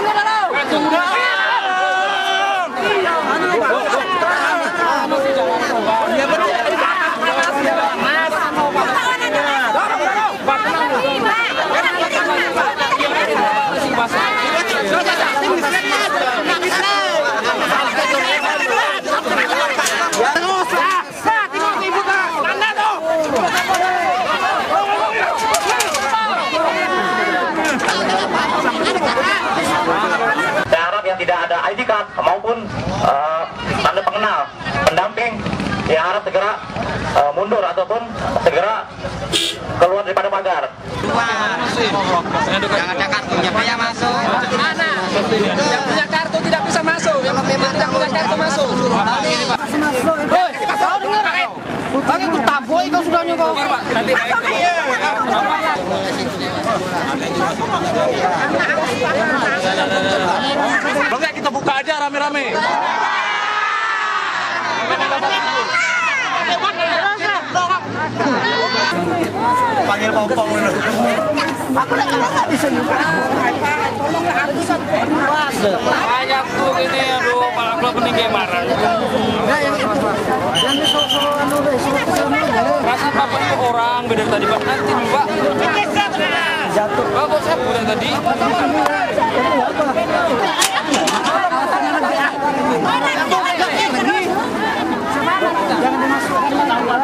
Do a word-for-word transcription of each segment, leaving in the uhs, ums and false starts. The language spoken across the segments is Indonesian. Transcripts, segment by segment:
Tidak ada I D card maupun uh, tanda pengenal pendamping, ya harap segera uh, mundur ataupun segera keluar daripada pagar. Yang ada kartunya saya masuk. Mana? Yang punya kartu tidak bisa masuk. Yang tidak punya kartu masuk. Hei, kau dengar? Lagi ku taboi kau sudah nyokong. Nanti kalau nggak kita buka aja rame-rame. Panggil pompong dulu. Aku udah nggak bisa juga. Banyak tuh ini aduh, malah kalau pening kayak marah. Rasa bapak itu orang beda tadi pak, nanti pak. Jatuh. Bapak saya udah tadi. Jangan dimasukkan.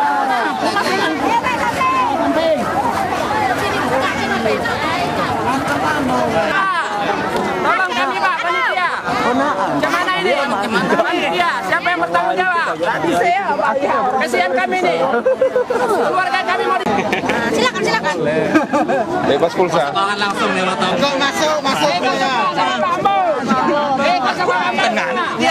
tolong kami pak, panitia. Gimana ini? Panitia, siapa yang bertanggung jawab? Tadi saya bayar. Kasihan kami nih. Keluarga kami mau. Silakan silakan. Bebas pulsa. Langsung nih lo tahu. Kau masuk masuk ya. Eh, sama Tenang. Dia.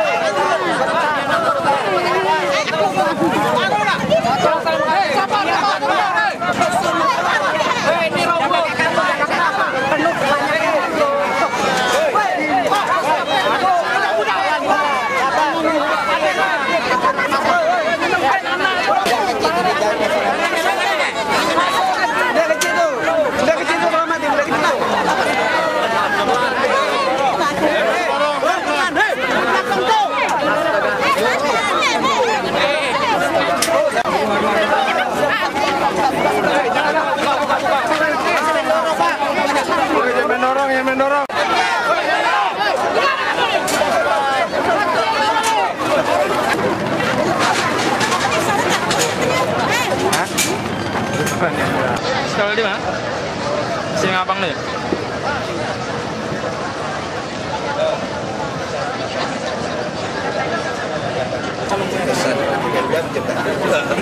Mendorong ya mendorong. Sekolah di mana? Sini ngapang nih. Kalau